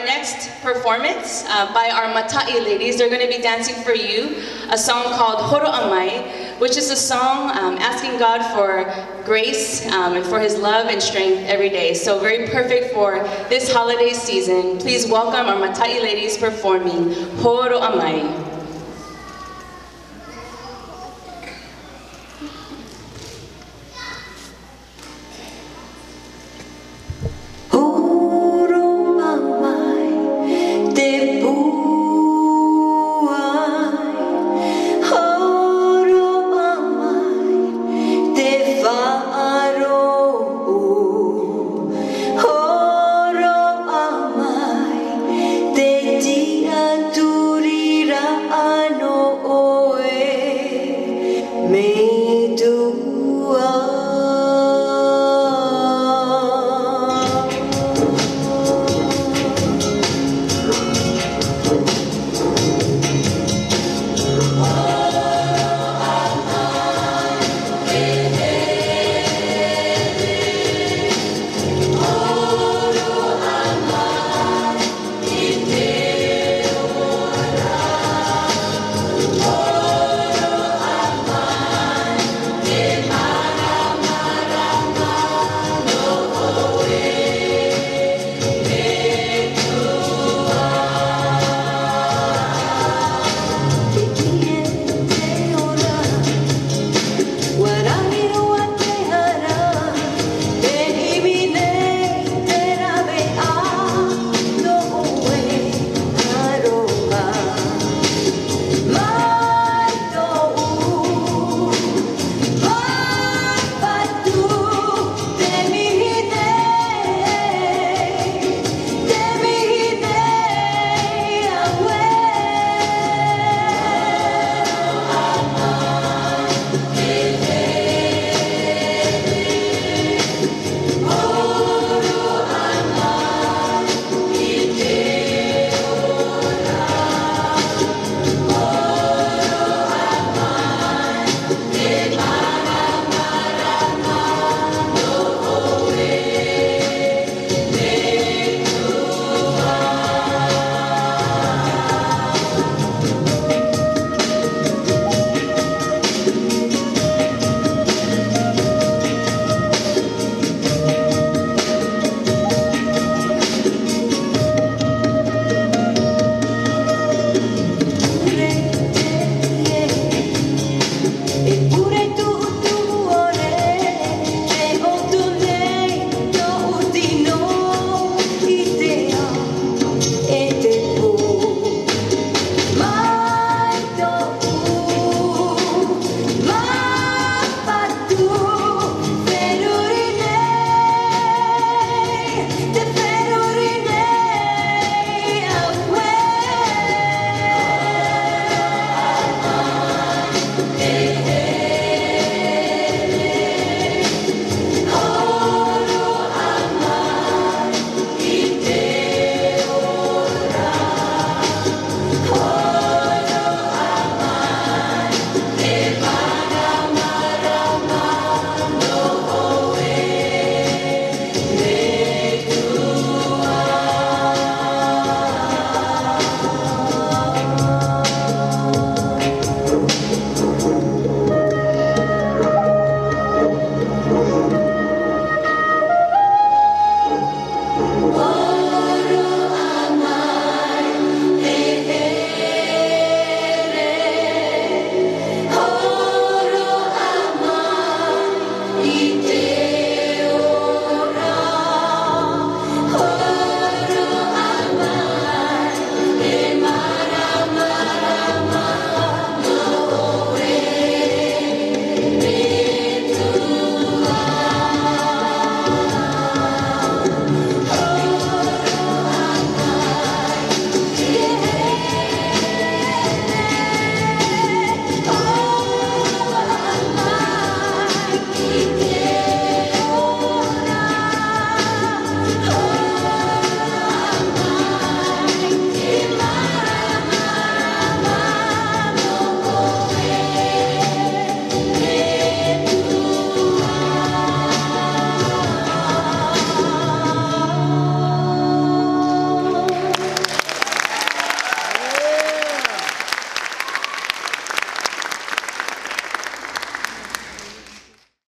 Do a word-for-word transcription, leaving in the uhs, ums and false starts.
our next performance uh, by our Matai ladies, they're going to be dancing for you a song called Horo Amai, which is a song um, asking God for grace um, and for His love and strength every day. So very perfect for this holiday season. Please welcome our Matai ladies performing Horo Amai.